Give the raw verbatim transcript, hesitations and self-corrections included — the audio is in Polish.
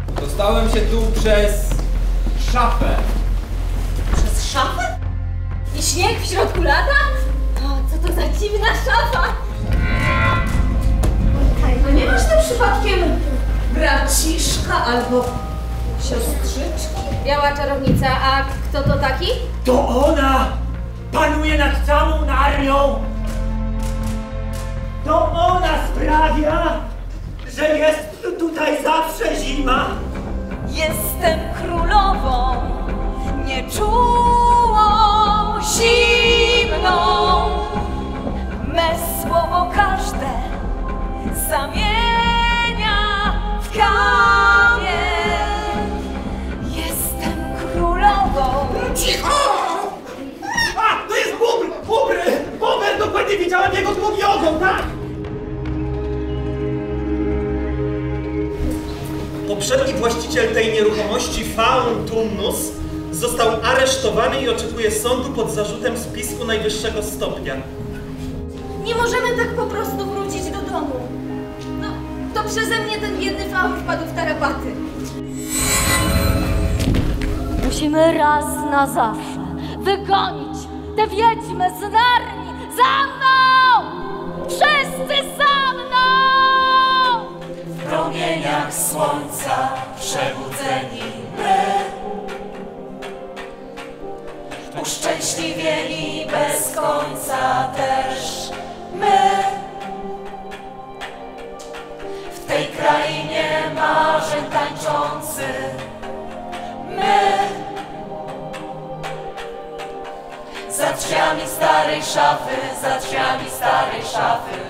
Dostałem się tu przez szafę. Przez szafę? I śnieg w środku lata? O, co to za dziwna szafa? No nie masz ty przypadkiem braciszka albo siostrzyczki? Biała czarownica, a kto to taki? To ona panuje nad całą armią. To ona sprawia, że jest tutaj zawsze zima. Jestem królową, nieczułą, zimną. Me słowo każde zamienia w kamień. Jestem królową. Cicho! A, to jest bubr! Bubr! Bubr! Dokładnie widziałem jego długi ogon, tak? Poprzedni właściciel tej nieruchomości, Faun Tumnus, został aresztowany i oczekuje sądu pod zarzutem spisku najwyższego stopnia. Nie możemy tak po prostu wrócić do domu. No, to przeze mnie ten biedny faun wpadł w tarapaty. Musimy raz na zawsze wygonić tę wiedźmę z Narni. Za mną! Wszyscy za mną! W promieniach słońca przebudzeni my, uszczęśliwieni bez końca też my. W tej krainie marzeń tańczący my. Za drzwiami starej szafy, za drzwiami starej szafy